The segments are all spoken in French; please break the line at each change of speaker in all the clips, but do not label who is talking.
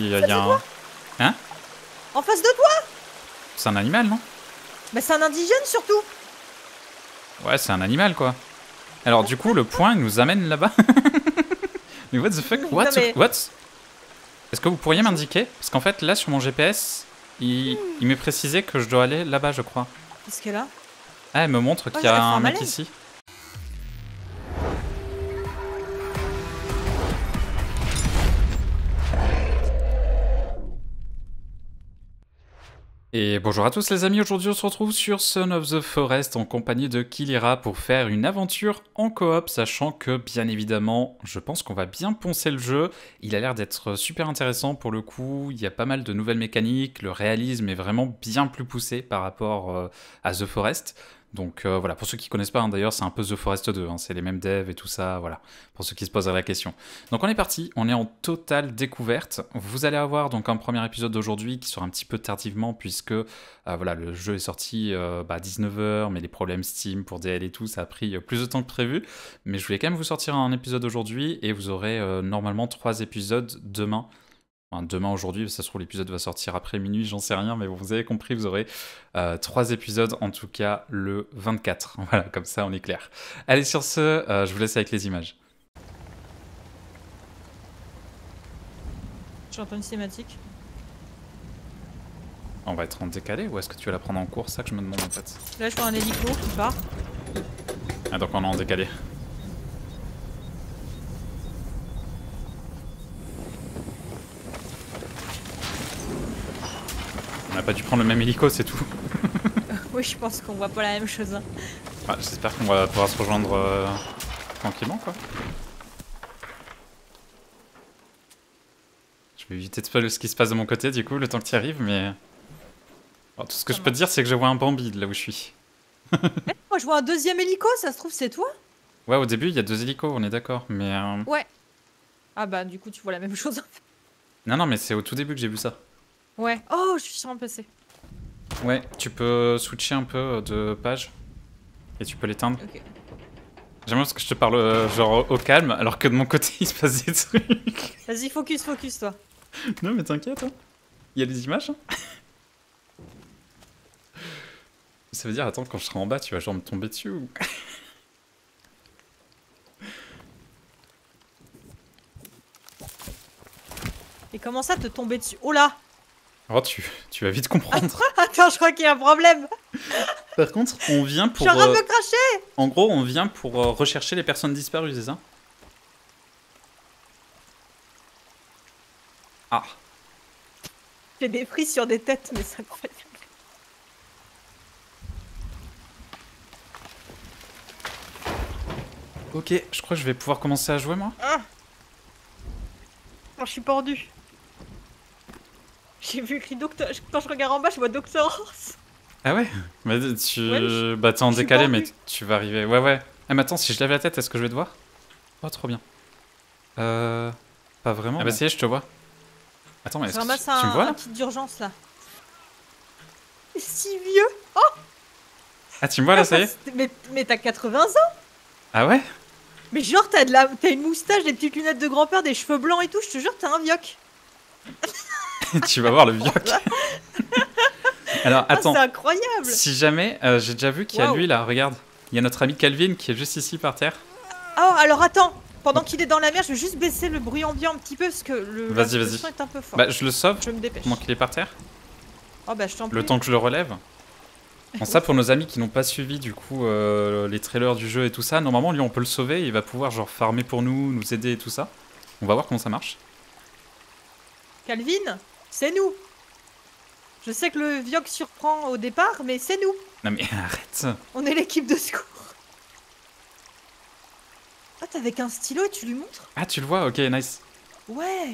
il y a un... Hein?
En face de toi?
C'est un animal, non?
Bah c'est un indigène surtout.
Ouais, c'est un animal, quoi. Alors, du coup, le point, il nous amène là-bas. Mais what the fuck?
Non,
What?
mais-
What? Est-ce que vous pourriez m'indiquer? Parce qu'en fait, là, sur mon GPS, il m'est précisé que je dois aller là-bas, je crois.
Qu'est-ce qu'elle a?
Ah, elle me montre qu'il y
elle
a
fait un
un mec
malaise.
ici. Et bonjour à tous les amis, aujourd'hui on se retrouve sur Son of the Forest en compagnie de Kilira pour faire une aventure en coop, sachant que bien évidemment, je pense qu'on va bien poncer le jeu. Il a l'air d'être super intéressant pour le coup, il y a pas mal de nouvelles mécaniques, le réalisme est vraiment bien plus poussé par rapport à The Forest. Donc voilà, pour ceux qui connaissent pas, hein, d'ailleurs c'est un peu The Forest 2, hein, c'est les mêmes devs et tout ça, voilà, pour ceux qui se poseraient la question. Donc on est parti, on est en totale découverte. Vous allez avoir donc un premier épisode d'aujourd'hui qui sera un petit peu tardivement puisque voilà, le jeu est sorti à 19h, mais les problèmes Steam pour DL et tout, ça a pris plus de temps que prévu. Mais je voulais quand même vous sortir un épisode aujourd'hui et vous aurez normalement 3 épisodes demain. Enfin, demain, aujourd'hui, ça se trouve l'épisode va sortir après minuit, j'en sais rien, mais bon, vous avez compris, vous aurez 3 épisodes, en tout cas le 24. Voilà, comme ça on est clair. Allez, sur ce, je vous laisse avec les images.
J'entends une cinématique.
On va être en décalé ou est-ce que tu vas la prendre en cours? C'est ça que je me demande en fait.
Là je vois un hélico qui part.
Ah, donc on est en décalé. On n'a pas dû prendre le même hélico, c'est tout.
Oui, je pense qu'on voit pas la même chose. Hein.
Ah, j'espère qu'on va pouvoir se rejoindre tranquillement, quoi. Je vais éviter de spoiler ce qui se passe de mon côté, du coup, le temps que tu y arrives, mais... Alors, tout ce que je peux te dire, c'est que je vois un Bambi de là où je suis.
Moi je vois un deuxième hélico, ça se trouve c'est toi?
Ouais, au début, il y a 2 hélicos, on est d'accord, mais...
Ouais. Ah bah du coup tu vois la même chose.
Non, non, mais c'est au tout début que j'ai vu ça.
Ouais. Oh, je suis sur un PC.
Ouais, tu peux switcher un peu de page, et tu peux l'éteindre.
Ok.
J'aimerais parce que je te parle genre au calme, alors que de mon côté, il se passe des trucs.
Vas-y, focus, focus toi.
Non, mais t'inquiète, hein. Il y a des images, hein. Ça veut dire, attends, quand je serai en bas, tu vas genre me tomber dessus ou...
Et comment ça te tomber dessus? Oh là!
Oh, tu vas vite comprendre.
Attends, je crois qu'il y a un problème.
Par contre, on vient
Je
pour...
suis en train de me cracher.
En gros, on vient pour rechercher les personnes disparues, c'est ça? Ah.
J'ai des frises sur des têtes, mais c'est incroyable.
Ok, je crois que je vais pouvoir commencer à jouer, moi.
Ah. Oh, je suis pendu. J'ai vu écrit docteur. Quand je regarde en bas, je vois Doctor Horse.
Ah ouais? Bah,
Ouais,
bah t'es en
je suis
décalé,
pendue.
mais tu vas arriver. Ouais, ouais. Ah, mais attends, si je lève la tête, est-ce que je vais te voir? Oh, trop bien. Pas vraiment. Ah bah, ça y est, je te vois. Attends, mais
Je
est-ce que
ramasse
tu me vois, là?
un kit d'urgence là. C'est si vieux. Oh.
Ah, tu me vois, là, ça y est?
Mais t'as 80 ans.
Ah ouais?
Mais genre t'as une moustache, des petites lunettes de grand-père, des cheveux blancs et tout. Je te jure, t'es un vioc.
Tu vas voir le vioc. Alors,
Ah,
attends.
c'est incroyable.
Si jamais, j'ai déjà vu qu'il y a lui, là, regarde. Il y a notre ami Calvin qui est juste ici, par terre.
Oh, alors attends. Pendant qu'il est dans la mer, je vais juste baisser le bruit ambiant un petit peu parce que le
Vas-y,
le
vas-y.
son est un peu fort.
Bah, je le sauve
Je me dépêche.
pendant qu'il est par terre.
Oh bah je t'en prie.
Le temps que je le relève. Bon, ça pour nos amis qui n'ont pas suivi du coup les trailers du jeu et tout ça, normalement lui on peut le sauver, il va pouvoir genre farmer pour nous, nous aider et tout ça. On va voir comment ça marche.
Calvin, c'est nous. Je sais que le vioc surprend au départ, mais c'est nous.
Non mais arrête.
On est l'équipe de secours. Ah, t'es avec un stylo et tu lui montres?
Ah tu le vois, ok nice.
Ouais.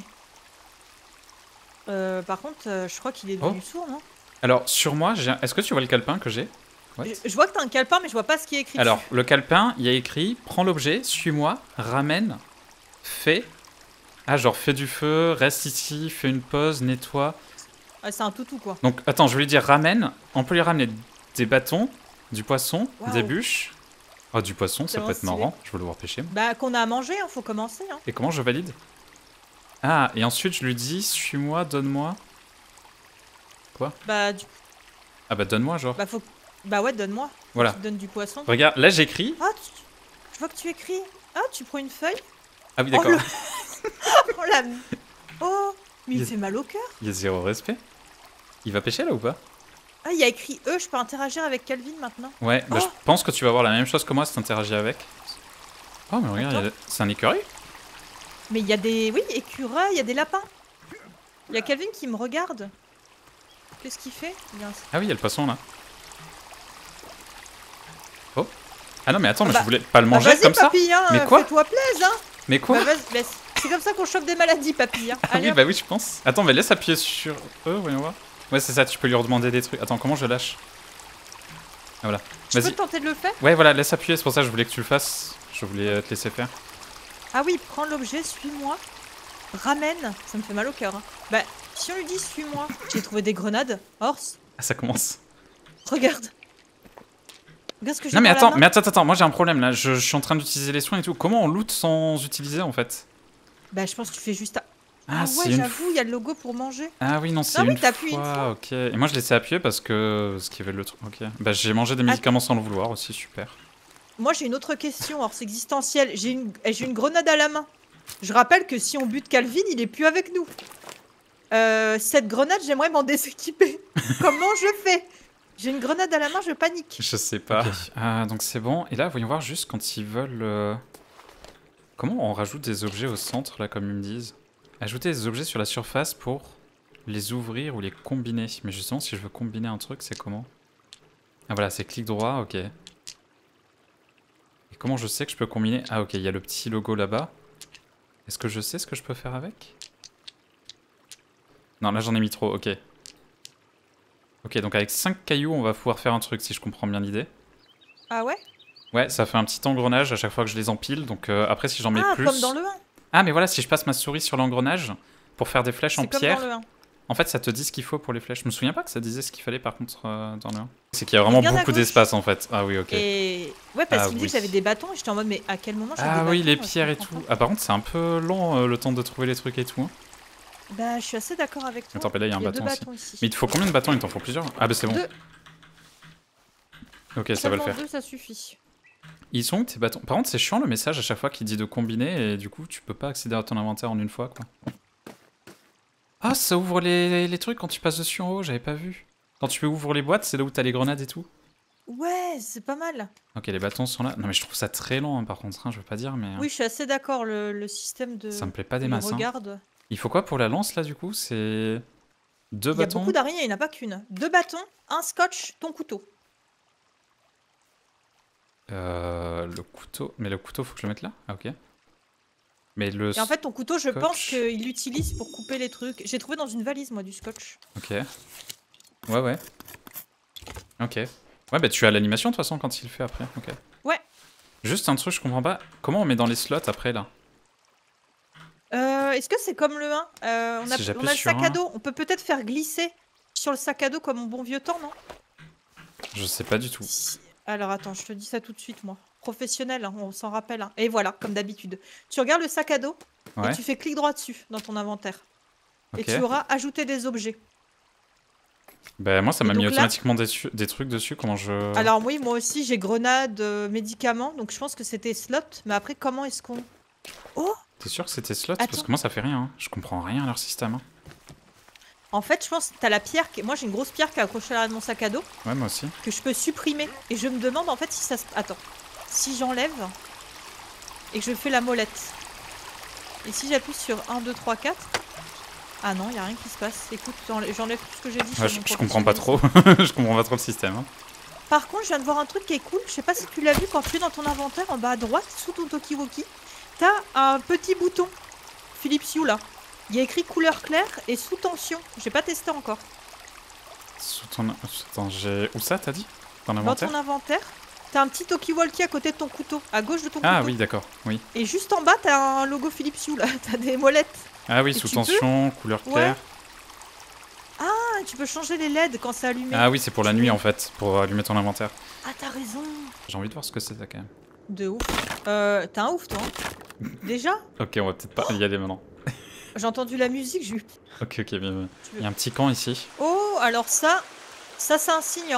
Par contre, je crois qu'il est devenu sourd, non?
Alors sur moi, est-ce que tu vois le calepin que j'ai?
Je vois que t'as un calepin, mais je vois pas ce qui est écrit
Alors
dessus.
le calepin, il y a écrit, prends l'objet, suis-moi, ramène, fais. Ah genre fais du feu, reste ici, fais une pause, nettoie.
Ah, c'est un toutou quoi.
Donc attends, je vais lui dire ramène, on peut lui ramener des bâtons, du poisson,
Waouh.
des bûches. Oh du poisson, ça peut
Tellement
être
stylé.
marrant, je veux le voir pêcher.
Bah, qu'on a à manger, hein, faut commencer. Hein.
Et comment je valide? Ah, et ensuite je lui dis, suis-moi, donne-moi. Quoi?
Bah, du...
Ah bah donne-moi genre.
bah, faut... Bah ouais, donne-moi.
Voilà.
Tu te donnes du poisson.
Regarde, là j'écris.
Ah, je vois que tu écris. Ah, tu prends une feuille.
Ah oui d'accord.
Oh la... Oh, mais il
Yes.
fait mal au cœur.
Il y a zéro respect. Il va pêcher là ou pas?
Ah, il y a écrit E, je peux interagir avec Calvin maintenant.
Ouais, bah
Oh.
je pense que tu vas voir la même chose que moi si t'interagis avec. Oh mais regarde,
Attends.
c'est un écureuil?
Mais il y a des... Oui, écureuils, il y a des lapins. Il y a Calvin qui me regarde. Qu'est-ce qu'il fait? Il y a un...
Ah oui, il y a le poisson là. Oh. Ah non mais attends, mais
bah-
je voulais pas le
Bah,
manger
vas-y,
comme ça.
papy, hein,
Mais quoi?
fais-toi plaisir, hein.
Mais quoi?
Bah, vas-y, bah, c'est comme ça qu'on chope des maladies, papy, hein.
Ah
Allez,
oui,
hop.
bah oui, je pense. Attends, mais laisse appuyer sur eux, voyons voir. Ouais, c'est ça, tu peux lui redemander des trucs. Attends, comment je lâche? Ah voilà.
Je peux
Vas-y.
tenter de le faire?
Ouais, voilà, laisse appuyer, c'est pour ça que je voulais que tu le fasses. Je voulais te laisser faire.
Ah oui, prends l'objet, suis-moi. Ramène. Ça me fait mal au cœur, hein. Bah, si on lui dit suis-moi, j'ai trouvé des grenades. Horse,
Ah, ça commence.
regarde. Regarde ce que j'ai
Non, mais
dans la
attends,
main.
mais attends, moi j'ai un problème là. Je suis en train d'utiliser les soins et tout. Comment on loot sans utiliser en fait?
Bah, je pense que tu fais juste...
Ah,
ouais,
c'est une
j'avoue, il y a le logo pour manger.
Ah oui, non, c'est
Ah oui,
une
t'appuies une
fois. Ok. Et moi je laissais appuyer parce que. Ce qui avait le truc. Ok. Bah, j'ai mangé des médicaments sans le vouloir aussi, super.
Moi, j'ai une autre question, horse existentielle. J'ai une grenade à la main. Je rappelle que si on bute Calvin, il est plus avec nous. Cette grenade, j'aimerais m'en déséquiper. Comment je fais? J'ai une grenade à la main, je panique.
Je sais pas.
Ok.
Ah, donc c'est bon. Et là, voyons voir juste quand ils veulent. Comment on rajoute des objets au centre là, comme ils me disent? Ajouter des objets sur la surface pour les ouvrir ou les combiner. Mais justement, si je veux combiner un truc, c'est comment? Ah voilà, c'est clic droit, ok. Et comment je sais que je peux combiner? Ah ok, il y a le petit logo là-bas. Est-ce que je sais ce que je peux faire avec? Non, là j'en ai mis trop, ok. Ok, donc avec 5 cailloux, on va pouvoir faire un truc, si je comprends bien l'idée.
Ah ouais?
Ouais, ça fait un petit engrenage à chaque fois que je les empile, donc après si j'en mets
Ah,
plus...
comme dans le 1.
Ah mais voilà, si je passe ma souris sur l'engrenage pour faire des flèches en
C'est comme
pierre,
dans le 1.
en fait ça te dit ce qu'il faut pour les flèches. Je me souviens pas que ça disait ce qu'il fallait par contre dans le 1. C'est qu'il y a vraiment
Regarde à
beaucoup
gauche.
d'espace en fait. Ah oui, ok.
Et ouais, parce
Ah
qu'il me dit
oui.
que j'avais des bâtons et j'étais en mode, mais à quel moment j'ai des
Ah
bâtons?
oui, les
Je
pierres et
comprends
tout.
pas.
Ah par contre c'est un peu lent le temps de trouver les trucs et tout. Hein.
Bah, je suis assez d'accord avec toi.
Attends, mais là il y a un
deux
bâton aussi.
bâtons ici.
Mais il te faut combien de bâtons? Il t'en faut plusieurs? Ah bah c'est bon.
Deux.
Ok, ça va le
Seulement
faire.
deux, ça suffit.
Ils sont où tes bâtons? Par contre c'est chiant le message à chaque fois qui dit de combiner et du coup tu peux pas accéder à ton inventaire en une fois quoi. Ah ça ouvre les trucs quand tu passes dessus en haut, j'avais pas vu. Quand tu ouvres les boîtes, c'est là où t'as les grenades et tout.
Ouais, c'est pas mal.
Ok, les bâtons sont là. Non mais je trouve ça très lent hein, par contre, hein, je veux pas dire mais...
Oui, je suis assez d'accord. Le système de.
Ça me plaît pas des
il
masses. Hein.
regarde.
Il faut quoi pour la lance là du coup? C'est... 2
Il y a
bâtons?
beaucoup d'araignées, il n'y en a pas qu'une. Deux bâtons, un scotch, ton couteau.
Le couteau... Mais le couteau faut que je le mette là? Ah ok. Mais le...
Et en fait, ton couteau, je pense
Scotch.
qu'il l'utilise pour couper les trucs. J'ai trouvé dans une valise, moi, du scotch.
Ok. Ouais ouais. Ok. Ouais bah tu as l'animation de toute façon quand il le fait après. Ok.
Ouais.
Juste un truc je comprends pas. Comment on met dans les slots après là?
Est-ce que c'est comme le 1 on a,
Si j'appuie
on a le
sur
sac à
un.
dos. On peut peut-être faire glisser sur le sac à dos comme au bon vieux temps, non?
Je sais pas du tout.
Alors attends, je te dis ça tout de suite, moi. Professionnel, hein, on s'en rappelle. Hein. Et voilà, comme d'habitude. Tu regardes le sac à dos
Ouais.
et tu fais clic droit dessus dans ton inventaire. Et
Ok.
tu auras ajouté des objets.
Bah moi ça
Et
m'a mis
donc là-
automatiquement des trucs dessus. Comment je...
Alors oui, moi aussi, j'ai grenade, médicaments. Donc je pense que c'était slot. Mais après, comment est-ce qu'on... Oh!
T'es sûr que c'était slot? Parce
Attends.
que moi ça fait rien. Hein. Je comprends rien à leur système. Hein.
En fait, je pense que t'as la pierre... Moi, j'ai une grosse pierre qui est accrochée à l'arrière de mon sac à dos.
Ouais moi aussi.
Que je peux supprimer. Et je me demande, en fait, si ça se... Attends. Si j'enlève... Et que je fais la molette. Et si j'appuie sur 1, 2, 3, 4... Ah non, il a rien qui se passe. Écoute, j'enlève tout ce que j'ai dit.
Ouais,
sur mon
je comprends pas
professionnalisme.
trop. Je comprends pas trop le système. Hein.
Par contre, je viens de voir un truc qui est cool. Je sais pas si tu l'as vu quand tu es dans ton inventaire, en bas à droite, sous ton Tokiwoki, t'as un petit bouton Philips Hue là. Il y a écrit couleur claire et sous tension. J'ai pas testé encore.
Sous ton... Attends, j'ai... Où ça t'as dit? Dans
Dans
l'inventaire?
ton inventaire, t'as un petit Tokiwoki à côté de ton couteau, à gauche de ton
Ah
couteau.
oui d'accord, oui.
Et juste en bas, t'as un logo Philips Hue là. T'as des molettes.
Ah oui,
Et
sous
tu peux
tension, couleur
Ouais.
claire.
Ah, tu peux changer les LED quand c'est allumé.
Ah oui, c'est pour la nuit en fait, pour allumer ton inventaire.
Ah, t'as raison.
J'ai envie de voir ce que c'est ça quand même.
De ouf. T'as un ouf toi. Hein. Déjà?
Ok, on va peut-être pas y aller maintenant.
J'ai entendu la musique, j'ai eu...
Ok, ok, bien.
Tu
Il y a un petit camp ici.
Oh, alors ça c'est un signe, Ors.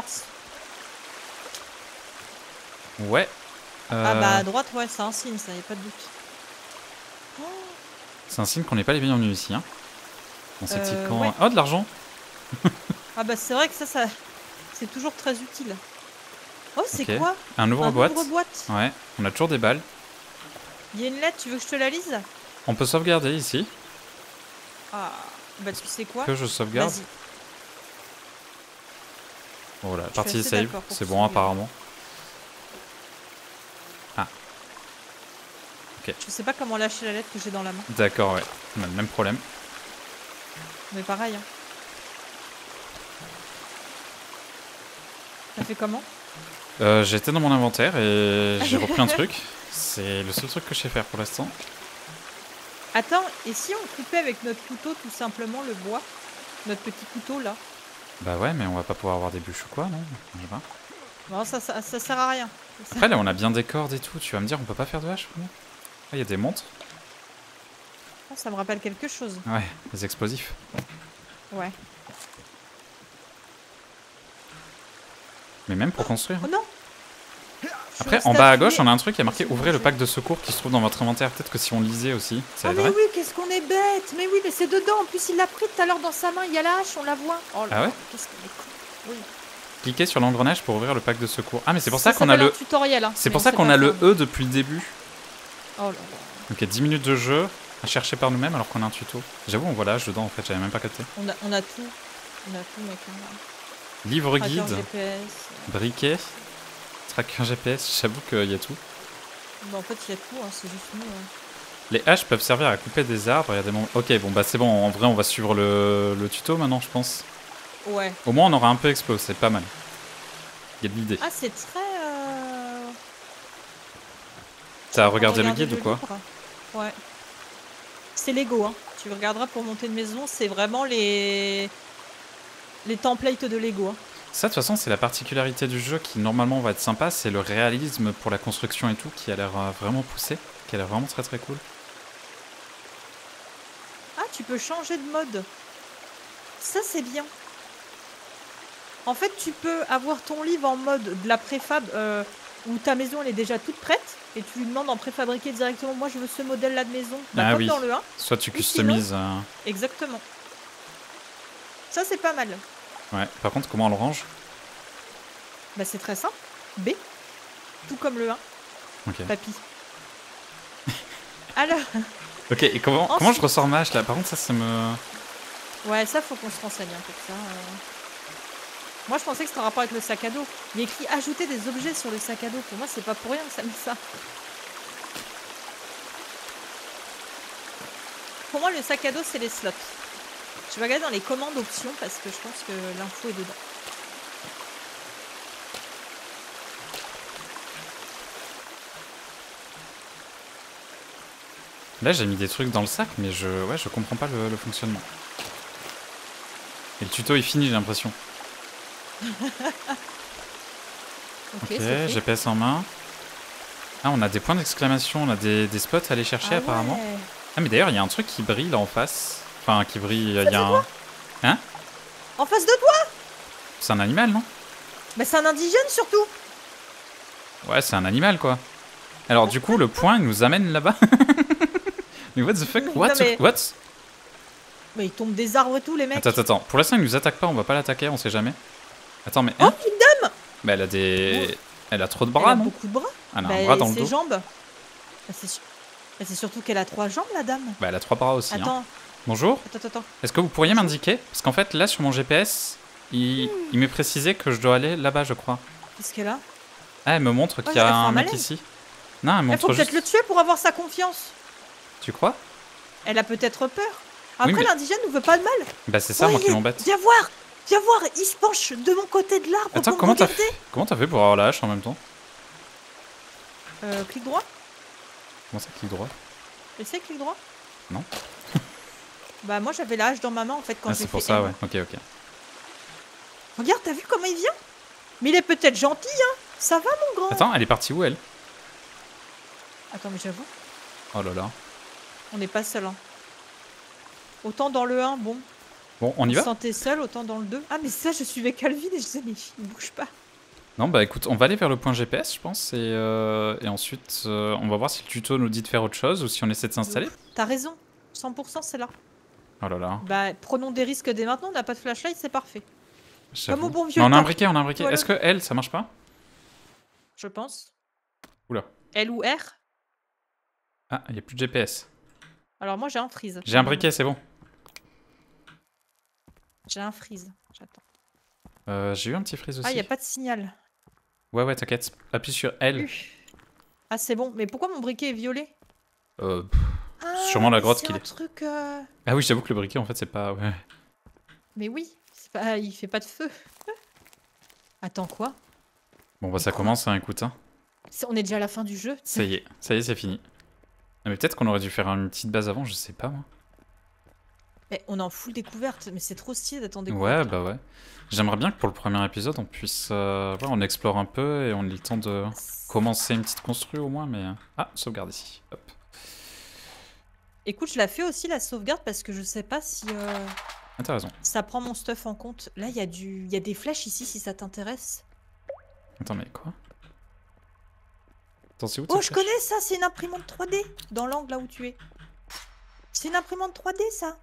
Ouais.
Ah bah à droite, ouais, c'est un signe, ça, y a pas de doute. Oh,
C'est un signe qu'on n'est pas les bienvenus ici. Hein. Dans ces petits camps.
ouais.
Oh, de l'argent.
Ah bah c'est vrai que ça c'est toujours très utile. Oh, c'est
Ok.
quoi?
Un ouvre-boîte.
ouvre-boîte.
Ouais, on a toujours des balles.
Il y a une lettre, tu veux que je te la lise?
On peut sauvegarder ici.
Ah, bah tu sais quoi?
Que je sauvegarde.
Vas-y.
Voilà,
suis
partie
assez
save.
d'accord pour
C'est bon,
sauvegarder.
apparemment. Ah,
Je sais pas comment lâcher la lettre que j'ai dans la main.
d'accord, ouais. On a le même problème.
Mais pareil. Hein. Ça fait comment?
J'étais dans mon inventaire et j'ai repris un truc. C'est le seul truc que je sais faire pour l'instant.
Attends, et si on coupait avec notre couteau tout simplement le bois? Notre petit couteau là?
Bah ouais, mais on va pas pouvoir avoir des bûches ou quoi, non? Je sais pas.
Non, ça sert à rien.
Après, là, on a bien des cordes et tout. Tu vas me dire, on peut pas faire de hache ou non? Ah, il y a des montres.
Oh, ça me rappelle quelque chose.
Ouais, des explosifs.
Ouais.
Mais même pour construire.
Oh non!
Après, en bas à gauche, on a un truc qui a marqué ouvrez le pack de secours qui se trouve dans votre inventaire. Peut-être que si on lisait aussi, ça
Oh mais
aiderait.
oui, qu'est-ce qu'on est bête! Mais oui, mais c'est dedans. En plus, il l'a pris tout à l'heure dans sa main. Il y a la hache, on la voit. Oh là
Ah ouais?
là, qu'est-ce qu'on est con. Oui.
Cliquez sur l'engrenage pour ouvrir le pack de secours. Ah, mais c'est pour ça qu'on a
s'appelle
le.
un tutoriel. Hein,
C'est
mais
pour
on
ça
sait
qu'on
pas
a le
faire.
E depuis le début.
Oh là là.
Ok, 10 minutes de jeu à chercher par nous-mêmes alors qu'on a un tuto. J'avoue, on voit l'âge dedans en fait, j'avais même pas capté.
On a tout. On a tout, mec. Hein.
Livre
Tracker
guide,
GPS.
briquet, tracker GPS, j'avoue qu'il y a tout.
Bah, en fait, il y a tout. Hein, c'est juste nous. Hein.
Les haches peuvent servir à couper des arbres. Il y a des moments... Ok, bon bah c'est bon, en vrai on va suivre le tuto maintenant, je pense.
Ouais.
Au moins on aura un peu explosé, c'est pas mal. Il y a de l'idée.
Ah, c'est très.
T'as regardé le
Regardez
guide ou quoi?
livre. Ouais. C'est Lego, hein. Tu regarderas pour monter une maison, c'est vraiment les templates de Lego. Hein.
Ça de toute façon c'est la particularité du jeu qui normalement va être sympa, c'est le réalisme pour la construction et tout qui a l'air vraiment poussé, qui a l'air vraiment très très cool.
Ah, tu peux changer de mode. Ça, c'est bien. En fait, tu peux avoir ton livre en mode de la préfab où ta maison elle est déjà toute prête et tu lui demandes en préfabriqué directement. Moi, je veux ce modèle-là de maison. Bah,
Ah
comme
oui.
dans le 1.
Soit tu
Ou
customises...
Exactement. Ça, c'est pas mal.
Ouais, par contre comment on le range?
Bah, c'est très simple. B. Tout comme le 1.
Ok.
Papy. Alors.
Ok, et comment je ressors ma hache là? Par contre ça me...
Ouais, ça, faut qu'on se renseigne pour ça. Moi, je pensais que c'était en rapport avec le sac à dos. Il y a écrit ajouter des objets sur le sac à dos. Pour moi, c'est pas pour rien que ça met ça. Pour moi, le sac à dos, c'est les slots. Je vais regarder dans les commandes options parce que je pense que l'info est dedans.
Là j'ai mis des trucs dans le sac mais je comprends pas le fonctionnement. Et le tuto est fini j'ai l'impression.
Ok,
Ok,
c'est fait.
GPS en main. Ah on a des points d'exclamation, on a des spots à aller chercher
Ah
apparemment.
ouais.
Ah mais d'ailleurs il y a un truc qui brille là en face. Enfin qui brille, il y a un... Hein?
En face de toi.
C'est un animal non?
Mais c'est un indigène surtout.
Ouais c'est un animal quoi. Alors du coup le point il nous amène là-bas. Mais what the fuck? What?
Non, mais-
What?
Mais ils tombent des arbres et tout, les mecs.
Attends. Pour l'instant il nous attaque pas, on va pas l'attaquer, on sait jamais. Attends mais...
Oh,
Hein?
petite dame.
Bah elle a des...
Oh.
Elle a trop de
Elle
bras
a
non?
beaucoup de bras.
Elle a
Bah,
un bras dans le
ses
dos.
jambes. Bah, c'est surtout qu'elle a 3 jambes, la dame.
Bah elle a 3 bras aussi. Hein.
Attends,
Bonjour.
attends.
Est-ce que vous pourriez m'indiquer? Parce qu'en fait, là, sur mon GPS, il m'est précisé que je dois aller là-bas, je crois.
Qu'est-ce qu'elle a?
Ah, elle me montre qu'il y
elle
a
fait
un
un
mec
malaise.
ici. Non, elle
Il
montre
faut peut-être
juste...
le tuer pour avoir sa confiance.
Tu crois?
Elle a peut-être peur. Après,
mais-
l'indigène nous veut pas de mal.
Bah c'est ça, moi qui m'embête.
Viens voir, il se penche de mon côté de l'arbre
Attends,
pour me
comment t'as
regarder.
fait? Comment t'as fait pour avoir la hache en même temps?
Clic droit.
Comment ça, clic droit?
Essaye clic droit.
Non.
Bah moi j'avais la hache dans ma main en fait quand
Ah,
j'ai
c'est pour
fait
ça,
M.
ouais. Ok.
Regarde, t'as vu comment il vient? Mais il est peut-être gentil, hein. Ça va mon grand?
Attends, elle est partie où, elle?
Attends, mais j'avoue,
Oh là là.
on n'est pas seul. Hein. Autant dans le 1, bon,
Bon, on y
se
va?
sentait seul, autant dans le 2. Ah, mais ça, je suivais Calvin et je disais, mais il bouge pas.
Non, bah écoute, on va aller vers le point GPS, je pense, et ensuite, on va voir si le tuto nous dit de faire autre chose ou si on essaie de s'installer.
T'as raison, 100% c'est là.
Oh là là.
Bah, prenons des risques dès maintenant, on n'a pas de flashlight, c'est parfait.
J'avoue.
Comme au bon vieux
Mais on a un
temps.
briquet, on a un briquet.
Voilà.
Est-ce que L, ça marche pas?
Je pense.
Oula.
L ou R?
Ah, il n'y a plus de GPS.
Alors moi j'ai un freeze.
J'ai un briquet, c'est bon.
J'ai un freeze, j'attends.
J'ai eu un petit freeze aussi.
Ah, il a pas de signal.
Ouais, t'inquiète. Appuie sur L.
Ah, c'est bon. Mais pourquoi mon briquet est violet?
Euh,
Ah,
sûrement la
mais
grotte
c'est
qu'il
un
est.
truc.
Ah oui, j'avoue que le briquet, en fait, c'est pas... Ouais.
Mais oui, c'est pas... il fait pas de feu. Attends, quoi?
Bon, bah ça commence, hein, écoute. Hein.
On est déjà à la fin du jeu.
Ça y est, c'est fini. Ah, mais peut-être qu'on aurait dû faire une petite base avant, je sais pas, moi.
Mais on est en full découverte, mais c'est trop stylé d'être en
Ouais,
découverte.
bah ouais. J'aimerais bien que pour le premier épisode, on puisse... ouais, on explore un peu et on ait le temps de commencer une petite construit au moins, mais... Ah, sauvegarde ici. Hop.
Écoute, je la fais aussi la sauvegarde parce que je sais pas si
Ah, t'as raison.
ça prend mon stuff en compte. Là, il y a des flèches ici si ça t'intéresse.
Attends, mais quoi? Attends, c'est où
Oh, je connais ça, c'est une imprimante 3D dans l'angle là où tu es. C'est une imprimante 3D ça.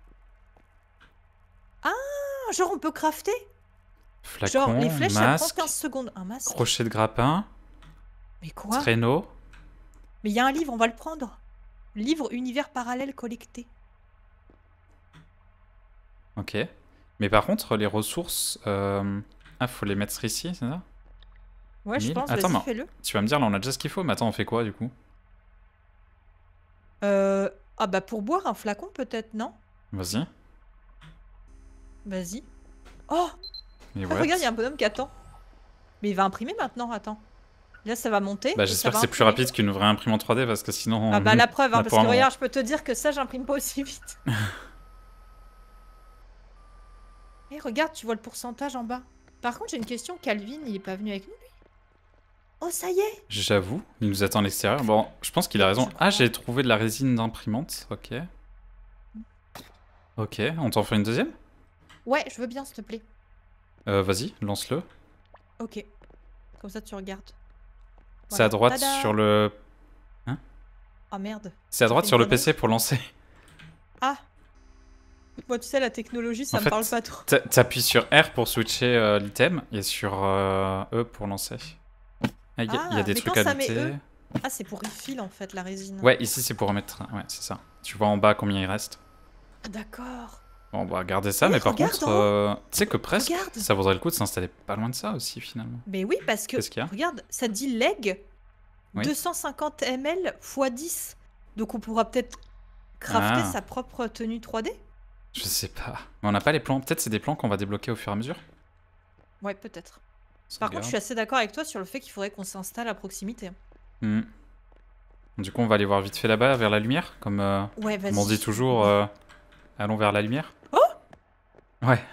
Ah, genre on peut crafter.
Flacon,
Genre les flèches ça
masque,
prend 15 secondes. Un masque.
crochet de grappin,
Mais quoi?
traîneau.
Mais il y a un livre, on va le prendre. Livre univers parallèle collecté.
Ok. Mais par contre, les ressources... Ah, faut les mettre ici, c'est ça?
Ouais, je
1000.
pense,
Attends,
vas-y,
mais
fais-le.
tu vas me dire, là, on a déjà ce qu'il faut, mais attends, on fait quoi, du coup?
Ah bah pour boire un flacon peut-être, non?
Vas-y.
Vas-y. Oh,
Mais
regarde, il y a un bonhomme qui attend. Mais il va imprimer maintenant, attends. Là, ça va monter.
Bah,
et
j'espère
ça
que
va
c'est plus
imprimer.
rapide qu'une vraie imprimante 3D, parce que sinon...
Ah bah la preuve, hein,
on a
parce
pas
que
un
regarde, je peux te dire que ça, j'imprime pas aussi vite. Et regarde, tu vois le pourcentage en bas. Par contre, j'ai une question. Calvin, il est pas venu avec nous, lui? Oh, ça y est!
J'avoue, il nous attend à l'extérieur. Bon, je pense qu'il a raison. Ah, j'ai trouvé de la résine d'imprimante. Ok. Ok, on t'en fait une deuxième?
Ouais, je veux bien, s'il te plaît.
Vas-y, lance-le.
Ok. Comme ça, tu regardes.
C'est
Voilà.
à droite
Tada.
sur le...
Ah merde.
C'est à droite
fait
sur
une
le PC pour lancer.
Ah! Moi, tu sais, la technologie, ça
En
me
fait,
parle pas trop.
T'appuies sur R pour switcher l'item et sur E pour lancer. Ah, il y a des
mais
trucs
quand
à
ça met
lutter.
E. Ah, c'est pour refill en fait, la résine.
Ouais, ici c'est pour remettre... Ouais, c'est ça. Tu vois en bas combien il reste.
Ah, d'accord.
Bon, on va garder ça,
Eh,
mais par
regarde
contre...
en
tu sais que presque,
Regarde.
ça vaudrait le coup de s'installer pas loin de ça aussi, finalement.
Mais oui, parce que,
Qu'est-ce qu'il y a?
regarde, ça dit leg
Oui.
250 ml x 10. Donc on pourra peut-être crafter
Ah.
sa propre tenue 3D.
Je sais pas. Mais on n'a pas les plans. Peut-être c'est des plans qu'on va débloquer au fur et à mesure.
Ouais, peut-être. Par contre, je suis assez d'accord avec toi sur le fait qu'il faudrait qu'on s'installe à proximité.
Hmm. Du coup, on va aller voir vite fait là-bas, vers la lumière. Comme,
Ouais, vas-y.
comme on dit toujours, allons vers la lumière.
Oh!
Ouais.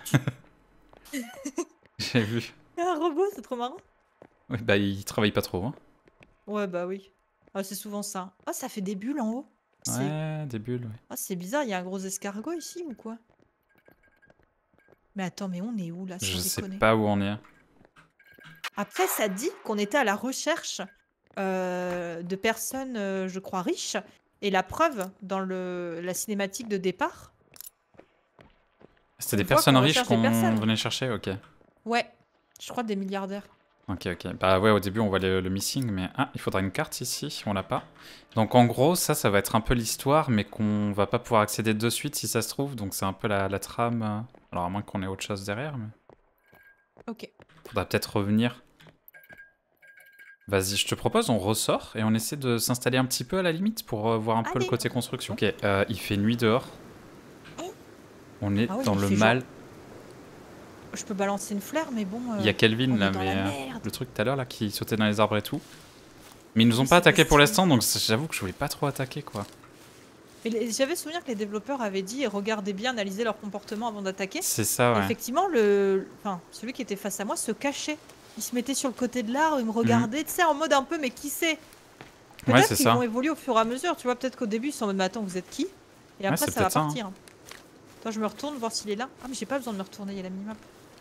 J'ai vu.
Un robot, c'est trop marrant.
Ouais, bah, il travaille pas trop. Hein.
Ouais, bah oui. Ah, c'est souvent ça. Ah, ça fait des bulles en haut.
Ouais, des bulles, ouais.
Ah, c'est bizarre, il y a un gros escargot ici ou quoi? Mais attends, mais on est où là, sans
Je sais
déconner?
pas où on est.
Après, ça dit qu'on était à la recherche de personnes, je crois, riches. Et la preuve, dans la cinématique de départ,
C'était des
On voit
personnes
qu'on
riches
recherche des
qu'on
personnes.
venait chercher, ok.
ouais, je crois des milliardaires.
Ok. Bah ouais, au début, on voit le missing, mais... Ah, il faudra une carte ici, on l'a pas. Donc en gros, ça va être un peu l'histoire, mais qu'on va pas pouvoir accéder de suite si ça se trouve. Donc c'est un peu la trame. Alors à moins qu'on ait autre chose derrière, mais...
Ok.
Faudra peut-être revenir. Vas-y, je te propose, on ressort et on essaie de s'installer un petit peu à la limite pour voir un peu le
Allez.
côté construction. Ok, il fait nuit dehors.
Oh.
On est
Ah oui,
dans
il
le
fait
mal.
Je peux balancer une fleur, mais bon.
Il y a Kelvin
on
là,
est dans
mais
la merde.
le truc tout à l'heure là qui sautait dans les arbres et tout. Mais ils nous ont
Mais
pas
c'était
attaqué pour
stylé.
l'instant, donc j'avoue que je voulais pas trop attaquer quoi.
Mais j'avais souvenir que les développeurs avaient dit regardez bien, analysez leur comportement avant d'attaquer.
C'est ça,
Et
ouais.
effectivement, celui qui était face à moi se cachait. Il se mettait sur le côté de l'arbre, il me regardait, tu sais, en mode un peu, mais qui sait?
Ouais,
Peut-être
c'est
qu'ils
ça.
vont évoluer au fur et à mesure, tu vois. Peut-être qu'au début, ils sont en mode, mais attends, vous êtes qui? Et après,
c'est
ça va
peut-être ça, hein.
partir. Attends, je me retourne voir s'il est là. Ah, mais j'ai pas besoin de me retourner, il y a la minimap.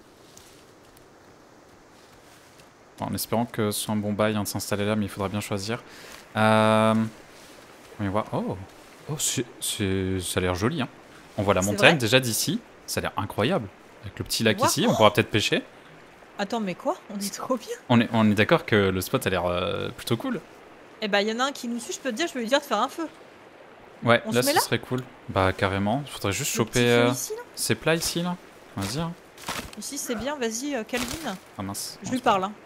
Bon, en espérant que ce soit un bon bail hein, de s'installer là, mais il faudra bien choisir. On va voir. Oh, ça a l'air joli. Hein. On voit la
C'est
montagne
vrai
déjà d'ici. Ça a l'air incroyable. Avec le petit lac
Wow.
ici, on pourra peut-être pêcher.
Attends, mais quoi? On est trop bien.
On est d'accord que le spot a l'air plutôt cool.
Eh bah, il y en a un qui nous suit, je peux te dire, je vais lui dire de faire un feu.
Ouais,
On
là
se met
ce
là
serait cool. Bah carrément, il faudrait juste
Le petit
choper
feu ici, là.
ces plats ici là. Vas-y. Hein.
Ici, c'est bien, vas-y, Calvin.
Ah mince.
Je lui parle. Hein.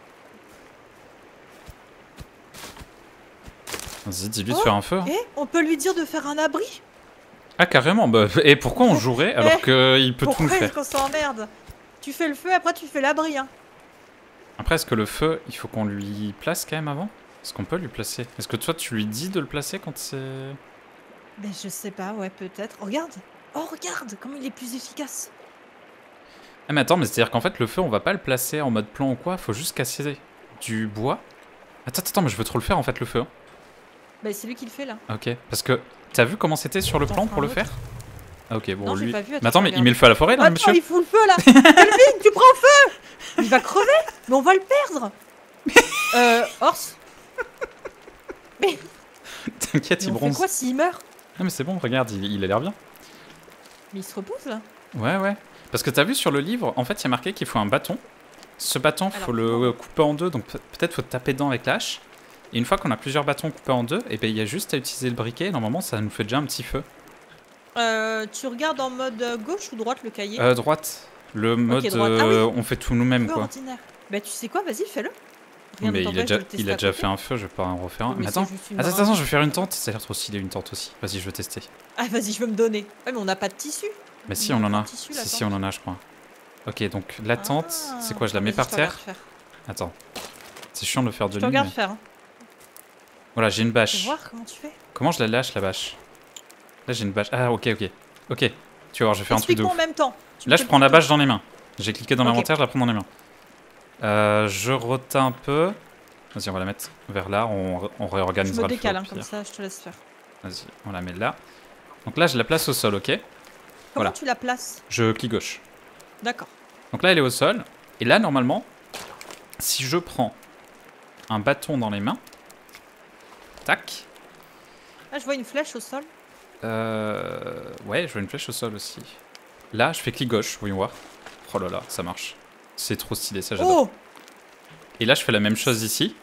Vas-y, dis-lui de
Oh,
faire un feu. Hein.
Eh, on peut lui dire de faire un abri?
Ah carrément, bah, et pourquoi on jouerait alors qu'il peut tout nous
Pourquoi
faire?
est-ce qu'on s'emmerde? Tu fais le feu, après tu fais l'abri. Hein.
Après, est-ce que le feu, il faut qu'on lui place quand même avant? Est-ce qu'on peut lui placer? Est-ce que toi, tu lui dis de le placer quand c'est...
Ben, je sais pas, ouais, peut-être. Regarde! Oh, regarde! Comment il est plus efficace!
Ah mais attends, mais c'est-à-dire qu'en fait, le feu, on va pas le placer en mode plan ou quoi? Faut juste casser du bois. Attends, mais je veux trop le faire en fait, le feu. Hein.
Ben, c'est lui qui le fait là.
Ok, parce que t'as vu comment c'était sur le
T'en
plan
feras
pour le
un
faire? Ah ok, bon,
Non, j'ai
lui...
pas vu,
Mais attends, mais
je
il met le feu à la forêt là,
Attends,
monsieur?
il fout le feu là! Calvin, tu prends feu! Il va crever! Mais on va le perdre! Horse?
T'inquiète,
Mais
il
on fait
bronze.
quoi s'il meurt?
Ah mais c'est bon, regarde, il a l'air bien.
Mais il se repose là?
Ouais. Parce que t'as vu sur le livre, en fait, il y a marqué qu'il faut un bâton. Ce bâton, faut le couper en deux, donc peut-être faut taper dedans avec la hache. Et une fois qu'on a plusieurs bâtons coupés en deux, et ben il y a juste à utiliser le briquet. Normalement, ça nous fait déjà un petit feu.
Tu regardes en mode gauche ou droite le cahier?
Droite. Le mode,
droite. Ah oui.
on fait tout nous-mêmes,
Feu
quoi.
ordinaire. Bah, tu sais quoi, vas-y, fais-le. Rien
Mais
ne t'empêche de le tester
il a
à
déjà
côté.
fait un feu, je vais pas en refaire un.
Oui, mais
Mais attends,
c'est juste une
attends,
brinque.
je vais faire une tente. Ça a l'air trop stylé, une tente aussi. Vas-y, je vais tester.
Ah, vas-y, je veux me donner. Ouais, mais on n'a pas de tissu.
Mais si, on en a.
Tissu, la
Si, on en a, je crois. Ok, donc la tente, c'est quoi? Je la mets par terre? Attends. C'est chiant de le faire de
Je
nuit.
te regarde
Mais...
faire. Hein.
Voilà, j'ai une
Tu
bâche.
veux voir comment tu fais?
Comment je la lâche, la bâche? Là, j'ai une bâche. Ah, ok. Ok. Tu vas voir, je vais faire un truc de
Explique-moi
ouf.
en même temps.
Là, je prends la bâche dans les mains. J'ai cliqué dans
Ok.
l'inventaire, je la prends dans les mains. Je rotin un peu. Vas-y, on va la mettre vers là. On
Je
réorganisera
me
le feu.
décale,
au
hein, comme
pire.
ça, je te laisse faire.
Vas-y, on la met là. Donc là, je la place au sol, ok?
Comment
Voilà.
tu la places?
Je clique gauche.
D'accord.
Donc là, elle est au sol. Et là, normalement, si je prends un bâton dans les mains, tac.
Là, je vois une flèche au sol.
Ouais, je vois une flèche au sol aussi. Là, je fais clic gauche, voyons voir. Oh là là, ça marche. C'est trop stylé, ça j'adore.
Oh!
Et là, je fais la même chose ici.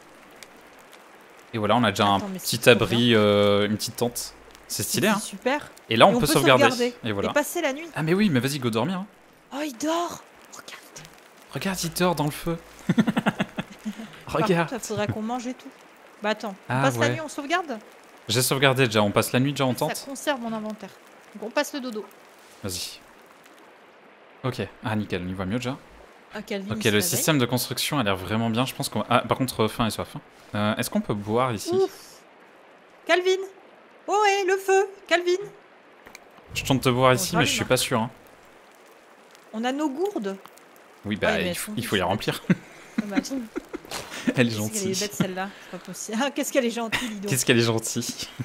Et voilà, on a déjà
Attends,
un
mais c'est
petit
trop
abri, une petite tente. C'est stylé,
C'est
hein.
super.
Et là,
Et
on peut sauvegarder. Et
Et
voilà.
passer la nuit.
Ah mais oui, mais vas-y, go dormir. Hein.
Oh, il dort. Regarde.
Regarde, il dort dans le feu.
Par
Regarde.
contre, il faudrait qu'on mange et tout. Bah attends, on
Ah,
passe la
ouais.
nuit, on sauvegarde?
J'ai sauvegardé déjà, on passe la nuit déjà en
Ça
tente.
conserve mon inventaire. Donc on passe le dodo.
Vas-y. Ok, ah nickel, on y voit mieux déjà.
Ah, Calvin,
Ok,
il se
le
réveille.
système de construction a l'air vraiment bien. Je pense qu'on. Ah, par contre, faim et soif. Hein. Est-ce qu'on peut boire ici?
Ouf. Calvin! Oh ouais, le feu! Calvin!
Je tente de boire
Bon,
ici,
je
mais je
rallume,
suis
hein.
pas sûr. Hein.
On a nos gourdes.
Oui, bah,
Ouais, mais
il
elles
faut,
sont
il faut les
douces,
remplir.
Ah bah, attends,
Elle est
qu'est-ce qu'elle est
gentille.
bête celle-là, c'est pas possible. Ah, qu'est-ce qu'elle est gentille, Lido.
Qu'est-ce qu'elle est gentille.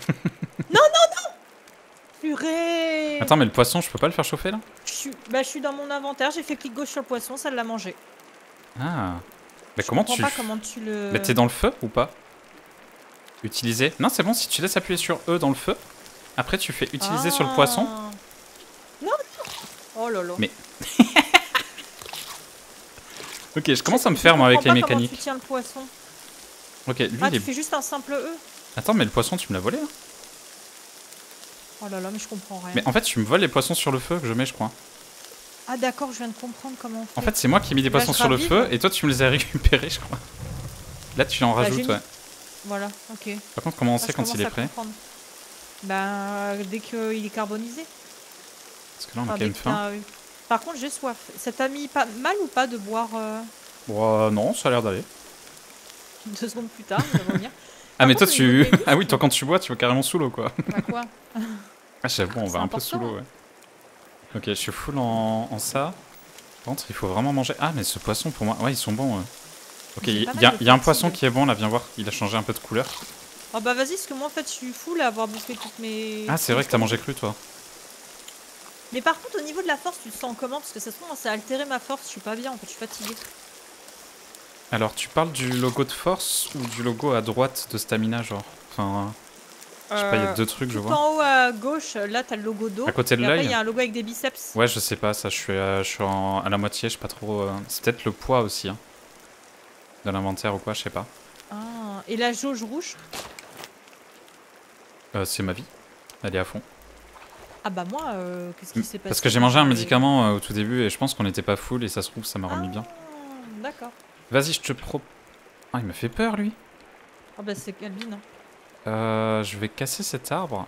Purée!
Attends, mais le poisson, je peux pas le faire chauffer là?
Je suis dans mon inventaire, j'ai fait clic gauche sur le poisson, ça l'a mangé.
Ah. Bah,
Je
comment
comprends
tu.
pas comment tu le...
Mais t'es dans le feu ou pas? Utiliser. Non, c'est bon, si tu laisses appuyer sur E dans le feu, après tu fais utiliser sur le poisson.
Ah. Non, non. Oh là là.
Mais- Ok, je commence à me faire moi avec les
Comment
mécaniques.
tu tiens le poisson?
Ok, lui
Ah,
il
tu
est.
fais juste un simple E.
Attends, mais le poisson, tu me l'as volé là?
Oh là là, mais je comprends rien.
Mais en fait, tu me voles les poissons sur le feu que je mets, je crois.
Ah d'accord, je viens de comprendre comment on fait.
En fait, c'est moi qui ai mis des
Là,
poissons
je
sur le
ravive.
feu et toi, tu me les as récupérés, je crois. Là, tu en
Bah,
rajoutes,
j'ai
ouais.
mis- Voilà, ok.
Par contre, comment on
Là,
sait
je
quand
commence
il est
à
prêt?
comprendre. Bah, dès qu'il est carbonisé.
Parce que là, on a
Enfin,
quand
dès
même
que
faim.
Par contre, j'ai soif. Ça t'a mis pas mal ou pas de boire
Bon, non, ça a l'air d'aller.
2 secondes plus tard, il va revenir.
Ah,
Par
mais toi,
contre, au niveau
tu.
des muscles,
Ah oui, toi, quand tu bois, tu vas carrément sous l'eau, quoi.
Bah quoi?
Ah, j'avoue, on
C'est
va un peu
important.
sous l'eau, ouais. Ok, je suis full en ça. Par contre, il faut vraiment manger. Ah, mais ce poisson, pour moi. Ouais, ils sont bons, ouais. Ok,
J'ai
il
pas
y,
mal
a-
de
y a un
fatigue.
poisson qui est bon, là, viens voir. Il a changé un peu de couleur.
Oh bah vas-y, parce que moi en fait je suis full à avoir bouffé toutes mes...
Ah, c'est vrai que t'as mangé cru, toi.
Mais par contre, au niveau de la force, tu le sens comment? Parce que ça se trouve, ça a altéré ma force. Je suis pas bien, en fait, je suis fatiguée.
Alors, tu parles du logo de force ou du logo à droite de stamina, genre? Enfin, je sais pas, il y a deux trucs, je
Tout
vois.
en haut à gauche, là, t'as le logo d'eau.
À côté de
Et après, il
l'œil?
y a un logo avec des biceps.
Ouais, je sais pas, ça, je suis à la moitié, je sais pas trop. C'est peut-être le poids aussi, hein, de l'inventaire ou quoi, je sais pas.
Ah, et la jauge rouge?
C'est ma vie, elle est à fond.
Ah bah moi, qu'est-ce qui s'est passé?
Parce que j'ai mangé un médicament au tout début et je pense qu'on n'était pas full et ça se trouve, ça m'a remis bien.
D'accord.
Vas-y, je te pro... Ah, il m'a fait peur, lui.
Ah bah c'est Calvin.
Je vais casser cet arbre.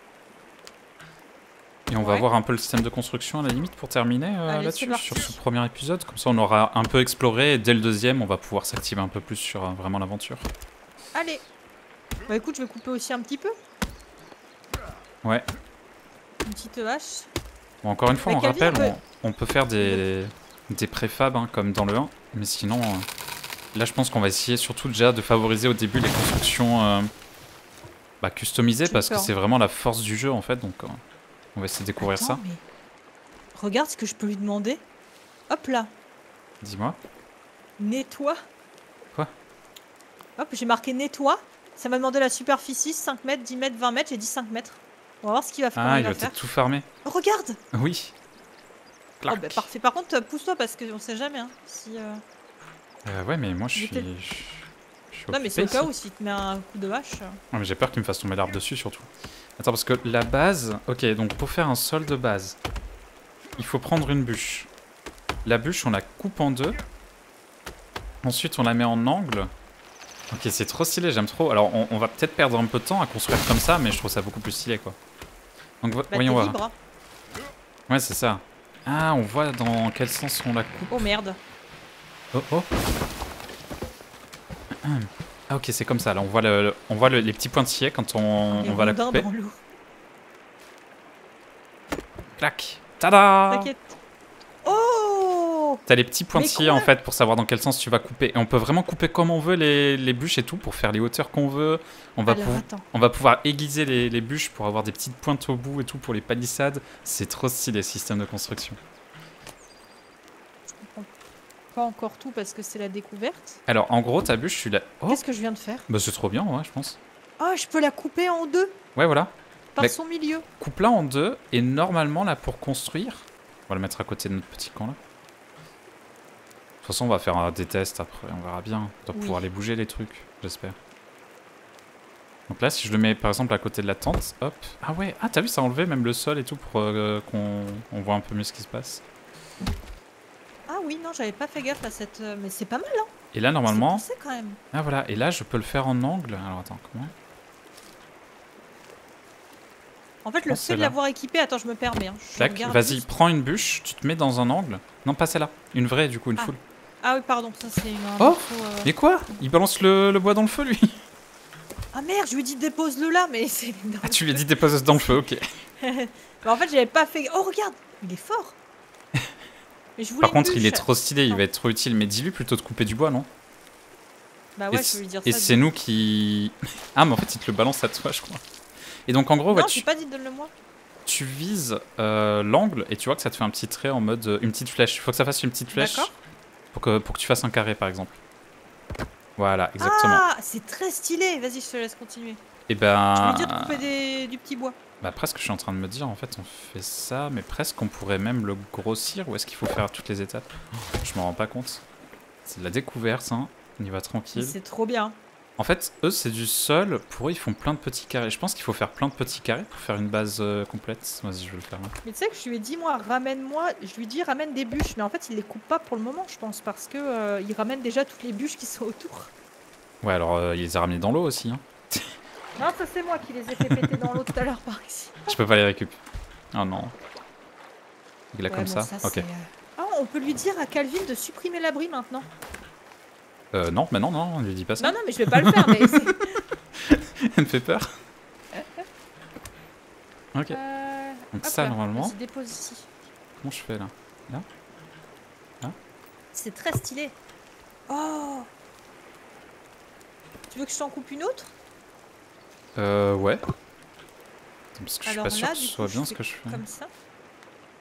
Et on va
Ouais.
voir un peu le système de construction à la limite pour terminer
Allez,
là-dessus,
c'est parti.
sur ce premier épisode. Comme ça, on aura un peu exploré et dès le deuxième, on va pouvoir s'activer un peu plus sur vraiment l'aventure.
Allez. Bah écoute, je vais couper aussi un petit peu.
Ouais.
Une petite hache.
Bon, encore une fois,
Bah,
on
Calvin,
rappelle, on peut faire des préfabs hein, comme dans le 1. Mais sinon, là, je pense qu'on va essayer surtout déjà de favoriser au début les constructions customisées parce que c'est vraiment la force du jeu en fait. Donc, on va essayer de découvrir ça.
Mais... Regarde ce que je peux lui demander. Hop là.
Dis-moi.
Nettoie.
Quoi?
Hop, j'ai marqué nettoie. Ça m'a demandé la superficie, 5 mètres, 10 mètres, 20 mètres. J'ai dit 5 mètres. On va voir ce qu'il va faire.
Ah, il va peut-être tout farmer.
Oh, regarde.
Oui. Clark.
Oh bah parfait. Par contre, pousse-toi parce qu'on sait jamais. Hein, si,
ouais, mais moi je suis
non, mais c'est au
ici.
cas où s'il te met un coup de hache.
Ouais, mais j'ai peur qu'il me fasse tomber l'arbre dessus surtout. Attends, parce que la base... Ok, donc pour faire un sol de base, il faut prendre une bûche. La bûche, on la coupe en deux. Ensuite, on la met en angle. Ok, c'est trop stylé, j'aime trop. Alors, on va peut-être perdre un peu de temps à construire comme ça, mais je trouve ça beaucoup plus stylé, quoi. Donc, voyons voir.
Libre, hein.
Ouais, c'est ça. Ah, on voit dans quel sens on la coupe.
Oh merde.
Oh, oh. Ah, ok, c'est comme ça. Là, on voit les petits pointillés quand on va la couper. Clac. Tada!
T'inquiète. Oh!
T'as les petits pointillés en fait pour savoir dans quel sens tu vas couper. Et on peut vraiment couper comme on veut les bûches et tout pour faire les hauteurs qu'on veut. On va pouvoir aiguiser les bûches pour avoir des petites pointes au bout et tout pour les palissades. C'est trop stylé, système de construction.
Je comprends pas encore tout parce que c'est la découverte.
Alors en gros, ta bûche, tu l'as. Oh,
qu'est-ce que je viens de faire?
Bah c'est trop bien, ouais, je pense.
Ah, je peux la couper en deux?
Ouais, voilà.
Par son milieu.
Coupe-la en deux et normalement là pour construire, on va le mettre à côté de notre petit camp là. De toute façon, on va faire des tests après, on verra bien. On doit pouvoir les bouger les trucs, j'espère. Donc là, si je le mets par exemple à côté de la tente, hop. Ah ouais, ah t'as vu, ça a enlevé même le sol et tout pour qu'on voit un peu mieux ce qui se passe.
Ah oui, non, j'avais pas fait gaffe à cette... Mais c'est pas mal, hein.
Et là, normalement...
C'est quand même.
Ah voilà, et là, je peux le faire en angle. Alors attends, comment?
En fait, le fait de l'avoir équipé... Attends, je me permets. Hein.
Vas-y, prends une bûche, tu te mets dans un angle. Non, pas celle-là. Une vraie, du coup, une full.
Ah oui, pardon, ça c'est une...
Oh, mais quoi? Il balance le bois dans le feu, lui.
Ah merde, je lui ai dit dépose-le là, mais c'est...
Ah, tu lui as dit dépose dans le feu, ok.
Bah en fait, j'avais pas fait... Oh, regarde, il est fort. Mais je
Par contre, il est trop stylé, il va être trop utile. Mais dis-lui plutôt de couper du bois, non?
Bah ouais, je vais lui dire ça.
Et c'est nous qui... Ah, mais en fait, il te le balance à toi, je crois. Et donc, en gros,
non, j'ai pas dit donne-le-moi.
Tu vises l'angle et tu vois que ça te fait un petit trait en mode... une petite flèche. Il faut que ça fasse une petite flèche pour que tu fasses un carré, par exemple. Voilà, exactement.
Ah, c'est très stylé. Vas-y, je te laisse continuer.
Et ben...
Je vais lui dire de couper du petit bois.
Bah presque, je suis en train de me dire, en fait, on fait ça, mais presque on pourrait même le grossir, ou est-ce qu'il faut faire toutes les étapes? Je m'en rends pas compte. C'est de la découverte, hein. On y va tranquille.
C'est trop bien.
En fait, eux, c'est du sol. Pour eux, ils font plein de petits carrés. Je pense qu'il faut faire plein de petits carrés pour faire une base complète. Vas-y, je vais le faire là.
Mais tu sais que je lui ai dit, moi, ramène-moi. Je lui dis, ramène des bûches. Mais en fait, il les coupe pas pour le moment, je pense. Parce que il ramène déjà toutes les bûches qui sont autour.
Ouais, alors, il les a ramenés dans l'eau aussi, hein.
Non, ça c'est moi qui les ai fait péter dans l'eau tout à l'heure par ici.
Je peux pas les récupérer. Oh non. Il a comme ça, ok.
Ah, on peut lui dire à Calvin de supprimer l'abri maintenant.
Non, mais non, on lui dit pas ça.
Non, mais je vais pas le faire, mais
Elle me fait peur. Ok. Donc ça,
là,
normalement...
dépose ici.
Comment je fais là? Là?
C'est très stylé. Oh! Tu veux que je t'en coupe une autre?
Ouais. Parce que je suis pas sûr que ce soit bien ce que je fais.
Comme ça.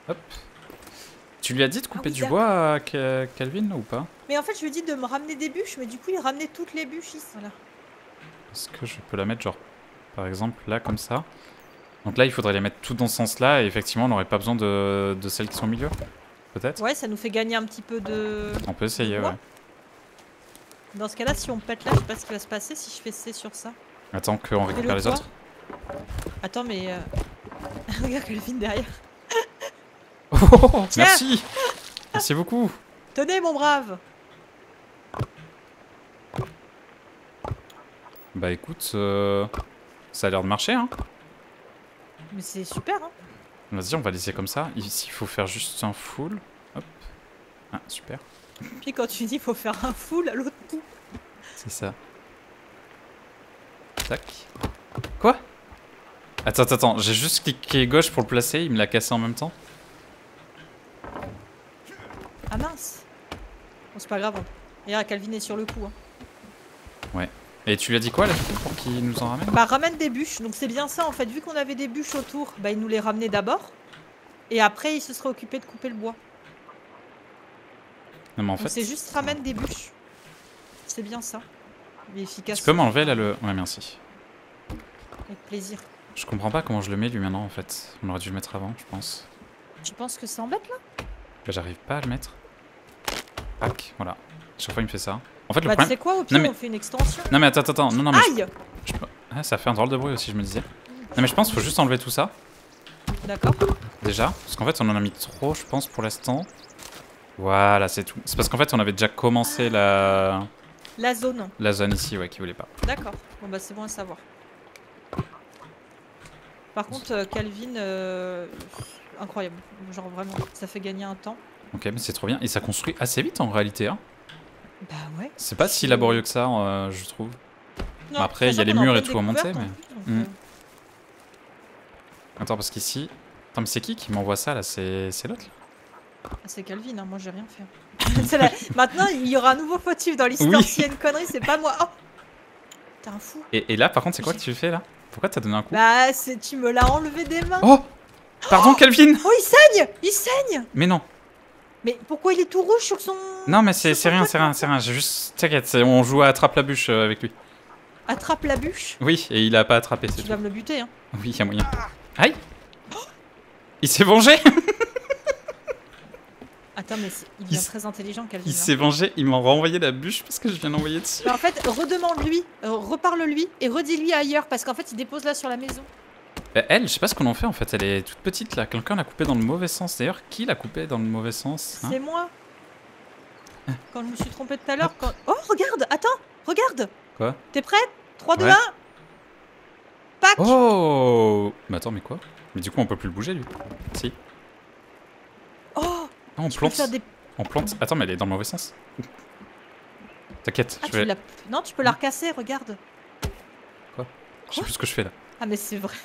Hop. Tu lui as dit de couper
oui,
du
d'accord.
bois à Calvin ou pas?
Mais en fait, je lui ai dit de me ramener des bûches, mais du coup, il ramenait toutes les bûches ici. Voilà.
Est-ce que je peux la mettre genre, par exemple, là, comme ça? Donc là, il faudrait les mettre toutes dans ce sens-là, et effectivement, on n'aurait pas besoin de celles qui sont au milieu. Peut-être?
Ouais, ça nous fait gagner un petit peu de...
On peut essayer,
bois.
ouais.
Dans ce cas-là, si on pète là, je sais pas ce qui va se passer si je fais C sur ça.
Attends qu'on récupère les
Fais-le
autres.
Attends, mais... Regarde Calvin derrière.
Oh,
Tiens.
merci! Merci beaucoup!
Tenez, mon brave.
Bah écoute, ça a l'air de marcher, hein.
Mais c'est super, hein.
Vas-y, on va laisser comme ça. Ici, il faut faire juste un full. Hop. Ah, super.
Puis quand tu dis faut faire un full à l'autre bout.
C'est ça. Tac. Quoi? Attends, j'ai juste cliqué gauche pour le placer, il me l'a cassé en même temps.
Ah mince. Bon, c'est pas grave. Regarde, Calvin est sur le coup. Hein.
Ouais. Et tu lui as dit quoi là pour qu'il nous en ramène?
Bah ramène des bûches. Donc c'est bien ça en fait. Vu qu'on avait des bûches autour, bah il nous les ramenait d'abord. Et après il se serait occupé de couper le bois.
Non mais en
Donc
fait...
c'est juste ramène des bûches. C'est bien ça. Il est efficace.
Tu peux m'enlever là le... Ouais, merci.
Avec plaisir.
Je comprends pas comment je le mets lui maintenant en fait. On aurait dû le mettre avant, je pense.
Tu penses que c'est embête là?
Bah, j'arrive pas à le mettre. Tac, voilà. Chaque fois il me fait ça. En fait le
Bah tu
problème...
sais quoi, au pire
Non, mais-
on fait une extension.
Non mais attends, non mais...
Aïe.
Ah, ça fait un drôle de bruit aussi, je me disais. Non mais je pense qu'il faut juste enlever tout ça,
D'accord.
déjà. Parce qu'en fait on en a mis trop, je pense, pour l'instant. Voilà, c'est tout. C'est parce qu'en fait on avait déjà commencé la
zone.
la zone ici, ouais, qui voulait pas.
D'accord. Bon bah c'est bon à savoir. Par contre, Calvin, incroyable. Genre vraiment, ça fait gagner un temps.
Ok, mais c'est trop bien. Et ça construit assez vite en réalité, hein.
Bah ouais.
C'est pas si laborieux que ça, je trouve.
Non,
Bon, après, il y a
sachant
les
qu'on est en
murs et
pleine
tout à monter,
découverte,
mais...
en plus, donc,
Attends, parce qu'ici... Attends, mais c'est qui m'envoie ça, là? C'est l'autre, là?
Ah, c'est Calvin, hein, moi j'ai rien fait. Maintenant, il y aura un nouveau fautif dans l'histoire.
Oui.
S'il y a une connerie, c'est pas moi. Oh, t'es un fou.
Et là, par contre, c'est quoi que tu fais, là? Pourquoi t'as donné un coup?
Bah, tu me l'as enlevé des mains.
Oh! Pardon, Calvin!
Oh, il saigne. Il saigne.
Mais non.
Mais pourquoi il est tout rouge sur son...
Non, mais c'est
sur son
rien,
pote,
c'est rien, c'est rien. J'ai juste... T'inquiète, on joue à attrape la bûche avec lui.
Attrape la bûche.
Oui, et il a pas attrapé, c'est
Tu
tout.
vas me le buter, hein.
Oui, il y a moyen. Aïe! Il s'est vengé!
Attends, mais il
Il
devient
s-
très intelligent, Calvin.
Il
hein.
s'est vengé, il m'a renvoyé la bûche parce que je viens d'envoyer dessus.
Mais en fait, redemande-lui, reparle-lui et redis-lui ailleurs parce qu'en fait, il dépose là sur la maison.
Elle, je sais pas ce qu'on en fait en fait, elle est toute petite là. Quelqu'un l'a coupée dans le mauvais sens. D'ailleurs, qui l'a coupée dans le mauvais sens, hein?
C'est moi. Quand je me suis trompée tout à l'heure, quand... Oh, regarde, attends, regarde.
Quoi?
T'es prête? 3, 2,
Ouais.
1. Pac.
Oh! Mais attends, mais quoi? Mais du coup, on peut plus le bouger lui. Si.
Oh,
Ah, on
tu peux
plante.
faire des...
On plante. Attends, mais elle est dans le mauvais sens. T'inquiète,
Ah,
je
tu
vais.
l'as... Non, tu peux la recasser, regarde.
Je sais plus ce que je fais là.
Ah, mais c'est vrai.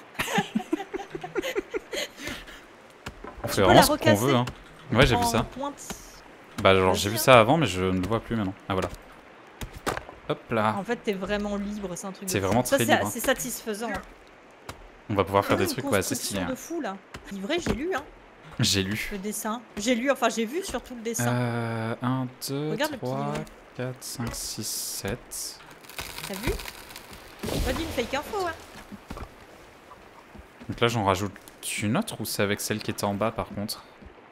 On fait
peux
vraiment
la
ce qu'on
recasser
veut, hein. Ouais, j'ai vu
En
ça.
pointe.
Bah, genre,
Vas-y,
j'ai vu
hein.
ça avant, mais je ne le vois plus maintenant. Ah, voilà. Hop là.
En fait, t'es vraiment libre, c'est un truc de
C'est
fou.
vraiment
Ça,
très libre, hein.
c'est satisfaisant. Hein.
On va pouvoir faire des
Une
trucs, ouais, assez stylés.
construction de fou, là. Livré, j'ai lu, hein,
J'ai lu.
le dessin. J'ai lu, enfin, j'ai vu surtout le dessin.
1, 2,
Regarde le petit
3,
livret.
4, 5, 6, 7.
T'as vu? Pas d'une fake info, hein.
Donc là, j'en rajoute une autre ou c'est avec celle qui était en bas par contre?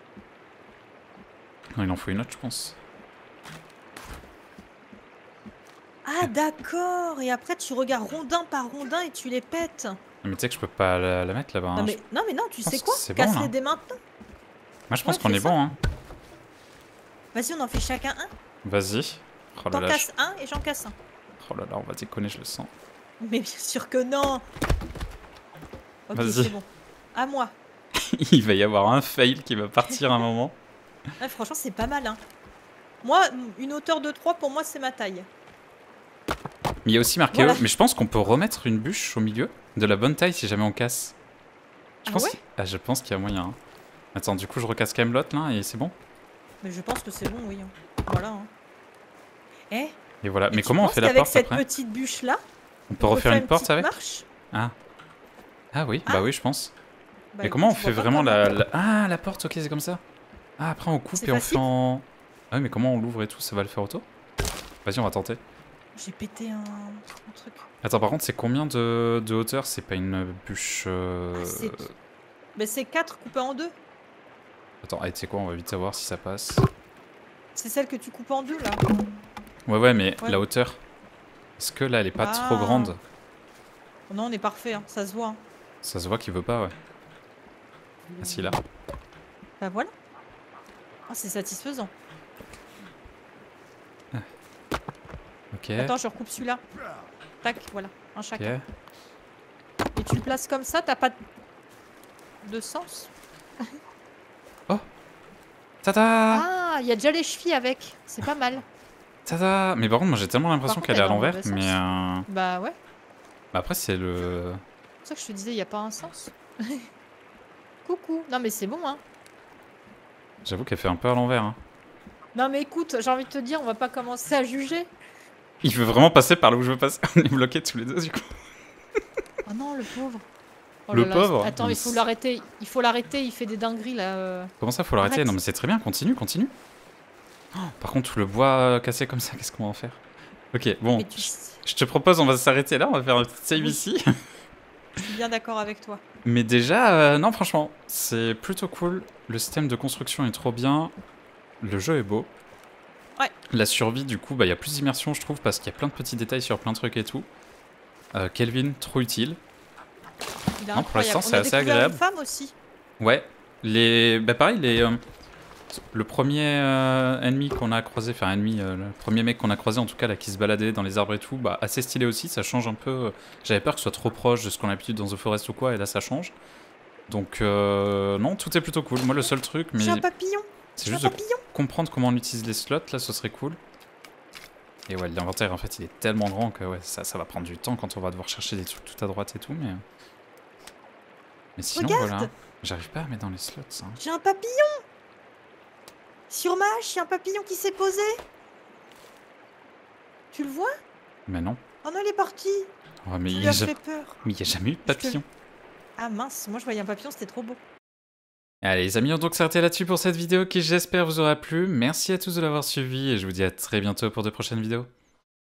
Non, il en faut une autre, je pense.
Ah, d'accord. Et après, tu regardes rondin par rondin et tu les pètes.
Mais tu sais que je peux pas la mettre là-bas.
Non,
Hein.
mais non, tu
pense
sais
que
quoi?
c'est bon,
Casse-les
là.
dès maintenant.
Moi, je pense
Ouais,
qu'on
fais
est
ça.
bon, hein.
Vas-y, on en fait chacun un.
Vas-y. Oh là
T'en
là,
casses un et j'en casse un.
oh là là, on va déconner, je le sens.
Mais bien sûr que non. Ok,
Vas-y.
c'est bon. À moi.
Il va y avoir un fail qui va partir un moment.
Ouais, franchement, c'est pas mal, hein. Moi, une hauteur de 3, pour moi, c'est ma taille.
Mais il y a aussi marqué
Voilà.
eux. Mais je pense qu'on peut remettre une bûche au milieu de la bonne taille si jamais on casse.
Ah
pense
ouais
je pense qu'il y a moyen. Hein. Attends, du coup, je recasse quand même l'autre là et c'est bon.
Mais je pense que c'est bon, oui. Hein. Voilà. Hein. Eh,
Et voilà.
et
Mais
tu
comment on
penses
fait la
qu'avec
porte
cette
après?
petite bûche-là,
On peut refaire
faire
une porte
petite
avec?
marche.
Ah. Ah oui,
Ah.
bah oui, je pense.
Bah,
Et comment on
écoute, je
fait
vois pas
vraiment
comment.
Ah, la porte, ok, c'est comme ça. Ah, après on coupe
C'est
et on
facile.
fait en... Ah oui, mais comment on l'ouvre et tout, ça va le faire auto? Vas-y, on va tenter.
J'ai pété un truc.
Attends, par contre, c'est combien de hauteur? C'est pas une bûche...
Ah, mais c'est 4 coupé en deux.
Attends, allez, tu sais quoi, on va vite savoir si ça passe.
C'est celle que tu coupes en deux, là.
Ouais, mais
Ouais.
la hauteur... Est-ce que là, elle est pas trop
Ah.
grande?
Non, on est parfait, hein. Ça se voit. Hein.
Ça se voit qu'il veut pas, ouais. Ah si, là.
Bah voilà. Ah, c'est satisfaisant.
Ok.
Attends, je recoupe celui-là. Tac, voilà. Un
Ok.
chacun. Et tu le places comme ça, t'as pas de sens.
Tada!
Ah, il y a déjà les chevilles avec. C'est pas mal.
Tada! Mais par contre, moi j'ai tellement l'impression
contre,
qu'elle est à
elle est dans le
l'envers,
mauvais
mais...
sens. Bah ouais.
Bah après, c'est le...
C'est pour ça que je te disais, il n'y a pas un sens. Coucou. Non, mais c'est bon, hein.
J'avoue qu'elle fait un peu à l'envers, hein.
Non, mais écoute, j'ai envie de te dire, on va pas commencer à juger.
Il veut vraiment passer par là où je veux passer. On est bloqués tous les deux, du coup.
Oh non, le pauvre. Oh
Le
là là,
pauvre?
Attends,
Mais
il faut l'arrêter. Il faut l'arrêter, il fait des dingueries, là.
Comment ça, faut l'arrêter?
Arrête.
Non, mais c'est très bien, continue, continue. Oh, par contre, tout le bois cassé comme ça, qu'est-ce qu'on va en faire? Ok, bon,
Mais tu...
je te propose, on va s'arrêter là, on va faire un petit save
Oui.
ici.
Je suis bien d'accord avec toi.
Mais déjà, non, franchement, c'est plutôt cool. Le système de construction est trop bien. Le jeu est beau.
Ouais.
La survie, du coup, bah, y a plus d'immersion, je trouve, parce qu'il y a plein de petits détails sur plein de trucs et tout. Kelvin, trop utile.
Il est
Non, pour
incroyable.
l'instant, c'est
On a
assez
découvert
agréable.
une femme aussi.
Ouais, bah pareil, le premier ennemi qu'on a croisé, enfin le premier mec qu'on a croisé en tout cas là qui se baladait dans les arbres et tout, bah assez stylé aussi, ça change un peu. J'avais peur que ce soit trop proche de ce qu'on a l'habitude dans The Forest ou quoi, et là ça change. Donc non, tout est plutôt cool. Moi le seul truc, mais
J'ai un papillon.
c'est juste de comprendre comment on utilise les slots, là ce serait cool. Et ouais, l'inventaire en fait il est tellement grand que ouais, ça va prendre du temps quand on va devoir chercher des trucs tout à droite et tout, mais sinon
Regarde.
voilà. J'arrive pas à mettre dans les slots, hein.
J'ai un papillon. Sur ma hache, il y a un papillon qui s'est posé. Tu le vois?
Mais non.
Oh non, il est parti.
Ouais, mais
Tu
il
lui
y a
as fait peur.
jamais eu de papillon.
Ah mince, moi je voyais un papillon, c'était trop beau.
Allez les amis, on va donc s'arrêter là-dessus pour cette vidéo qui j'espère vous aura plu. Merci à tous de l'avoir suivi et je vous dis à très bientôt pour de prochaines vidéos.